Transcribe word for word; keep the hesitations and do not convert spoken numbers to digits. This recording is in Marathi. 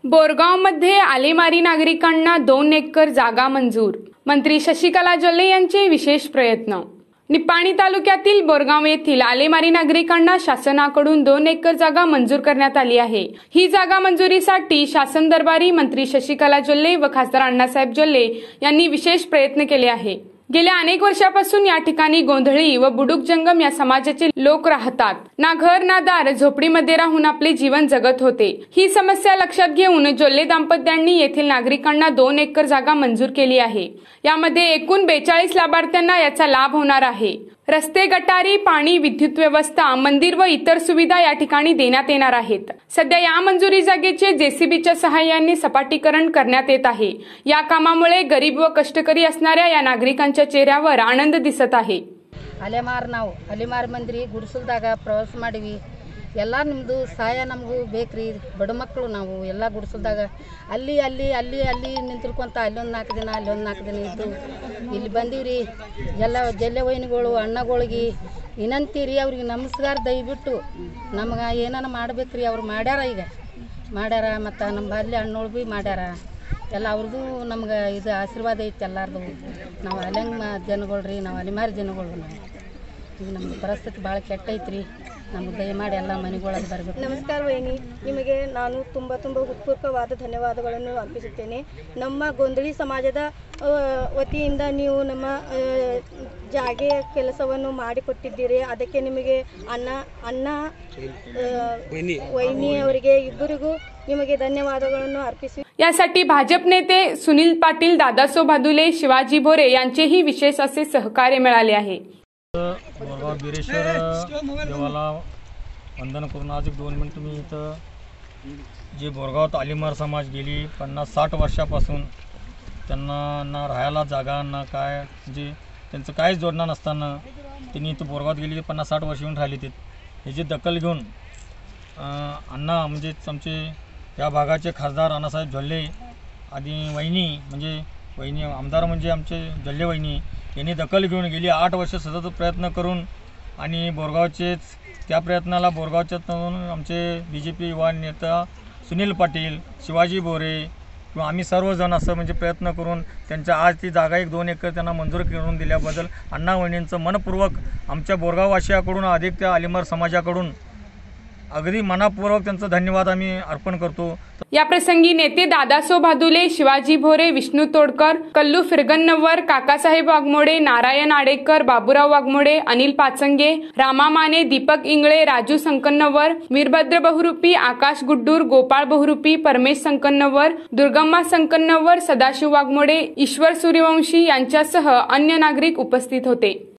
बोरगावमध्ये आलेमारी नागरिकांना दोन एकर जागा मंजूर। मंत्री शशिकला जोल्ले यांचे विशेष प्रयत्न। निपाणी तालुक्यातील बोरगाव येथील आलेमारी नागरिकांना शासनाकडून दोन एकर जागा मंजूर करण्यात आली आहे। ही जागा मंजुरीसाठी शासन दरबारी मंत्री शशिकला जोल्ले व खासदार अण्णासाहेब जोल्ले यांनी विशेष प्रयत्न केले आहे। गेल्या अनेक वर्षापासून या ठिकाणी गोंधळी व बुडूक जंगम या समाजाचे लोक राहतात। ना घर ना दार, झोपडीमध्ये राहून आपले जीवन जगत होते। ही समस्या लक्षात घेऊन जोल्ले दाम्पत्यांनी येथील नागरिकांना दोन एकर जागा मंजूर केली आहे। यामध्ये एकूण बेचाळीस लाभार्थ्यांना याचा लाभ होणार आहे। रस्ते, गटारी, पाणी, विद्युत व्यवस्था, मंदिर व इतर सुविधा या ठिकाणी देण्यात येणार आहेत। सध्या या मंजुरी जागेचे जेसीबीच्या सहाय्याने सपाटीकरण करण्यात येत आहे। या कामामुळे गरीब व कष्टकरी असणाऱ्या या नागरिकांच्या चेहऱ्यावर आनंद दिसत आहे। ಅಲೆಮಾರ್ ನಾವು ಅಲೆಮಾರ್ ಮಂದ್ರಿ ಗುಡಿಸಲ್ದಾಗ ಪ್ರವಾಸ ಮಾಡಿವಿ। ಎಲ್ಲ ನಿಮ್ಮದು ಸಹಾಯ ನಮಗೂ ಬೇಕ್ರಿ। ಬಡ ಮಕ್ಕಳು ನಾವು ಎಲ್ಲ ಗುಡಿಸಲ್ದಾಗ ಅಲ್ಲಿ ಅಲ್ಲಿ ಅಲ್ಲಿ ಅಲ್ಲಿ ನಿಂತಿರ್ಕೊಂತ ಅಲ್ಲೊಂದು ನಾಲ್ಕು ದಿನ ಅಲ್ಲೊಂದು ನಾಲ್ಕು ದಿನ ಇದ್ದು ಇಲ್ಲಿ ಬಂದೀವ್ರಿ। ಎಲ್ಲ ಜಲ್ಲೆ ವೈನಿಗಳು ಅಣ್ಣಗಳಿಗೆ ವಿನಂತಿರಿ, ಅವ್ರಿಗೆ ನಮಸ್ಕಾರ ದಯವಿಟ್ಟು ನಮಗೆ ಏನಾನ ಮಾಡ್ಬೇಕ್ರಿ। ಅವ್ರು ಮಾಡ್ಯಾರ, ಈಗ ಮಾಡ್ಯಾರ, ಮತ್ತು ನಮ್ಮ ಅಲ್ಲಿ ಅಣ್ಣೋಳು ಭೀ ಮಾಡ್ಯಾರ। ಎಲ್ಲ ಅವ್ರದ್ದು ನಮ್ಗೆ ಇದು ಆಶೀರ್ವಾದ ಐತೆ ಎಲ್ಲರದು। ನಾವು ಅಲೆಂಗ ಜನಗಳು ರೀ, ನಾವು ಅಲೆಮಾರಿ ಜನಗಳು। ನಾವು ಈಗ ನಮ್ಗೆ ಪರಿಸ್ಥಿತಿ ಭಾಳ ಕೆಟ್ಟ ಐತ್ರಿ, ನಮ್ಗೆ ದಯಮಾಡಿ ಎಲ್ಲ ಮನೆಗಳಿಗೆ ಬರಬೇಕು। ನಮಸ್ಕಾರ ವೈನಿ, ನಿಮಗೆ ನಾನು ತುಂಬ ತುಂಬ ಹೃತ್ಪೂರ್ವಕವಾದ ಧನ್ಯವಾದಗಳನ್ನು ಅರ್ಪಿಸುತ್ತೇನೆ। ನಮ್ಮ ಗೊಂದಳಿ ಸಮಾಜದ ವತಿಯಿಂದ ನೀವು ನಮ್ಮ ಜಾಗೆ ಕೆಲಸವನ್ನು ಮಾಡಿಕೊಟ್ಟಿದ್ದೀರಿ, ಅದಕ್ಕೆ ನಿಮಗೆ ಅಣ್ಣ ಅಣ್ಣ ವೈನಿ ಅವರಿಗೆ ಇಬ್ಬರಿಗೂ ನಿಮಗೆ ಧನ್ಯವಾದಗಳನ್ನು ಅರ್ಪಿಸಿ। यासाठी भाजप नेते सुनील पाटील, दादासो भादुले, शिवाजी भोरे यांचेही विशेष असे सहकार्य मिळाले आहे। बोरगाव बिरेश्वर देवाला वंदन करून आज एक दोन मिनिट मी इथं जे बोरगावात आलेमार समाज गेली पन्नास साठ वर्षापासून त्यांना ना राहायला जागा ना काय, म्हणजे त्यांचं काहीच जोडणं नसताना त्यांनी इथं बोरगावात गेली पन्नास साठ वर्ष येऊन राहिली। ते ह्याची दखल घेऊन अण्णा म्हणजे आमचे या भागाचे खासदार अण्णासाहेब जोल्ले आदी वहिनी, म्हणजे वहिनी आमदार म्हणजे आमचे जोल्ले वहिनी यांनी दखल घेऊन गेली आठ वर्ष सतत प्रयत्न करून आणि बोरगावचेच त्या प्रयत्नाला बोरगावच्यातून आमचे बी जे पी युवा नेता सुनील पाटील, शिवाजी भोरे किंवा आम्ही सर्वजण असं म्हणजे प्रयत्न करून त्यांच्या आज ती जागा एक दोन एकर त्यांना मंजूर करून दिल्याबद्दल अण्णा वहिनींचं मनपूर्वक आमच्या बोरगाववासियाकडून अधिक त्या आलेमार समाजाकडून अगदी मनापूर्वक त्यांचं धन्यवाद आम्ही अर्पण करतो। या प्रसंगी नेते दादासो भादुले, शिवाजी भोरे, विष्णू तोडकर, कल्लू फिरगन्नवर, काकासाहेब वाघमोडे, नारायण आडेकर, बाबूराव वाघमोडे, अनिल पाचंगे, रामा माने, दीपक इंगळे, राजू संकन्नवर, वीरभद्र बहुरूपी, आकाश गुड्डूर, गोपाळ बहुरूपी, परमेश संकन्नवर, दुर्गम्मा संकन्नवर, सदाशिव वाघमोडे, ईश्वर सूर्यवंशी यांच्यासह अन्य नागरिक उपस्थित होते।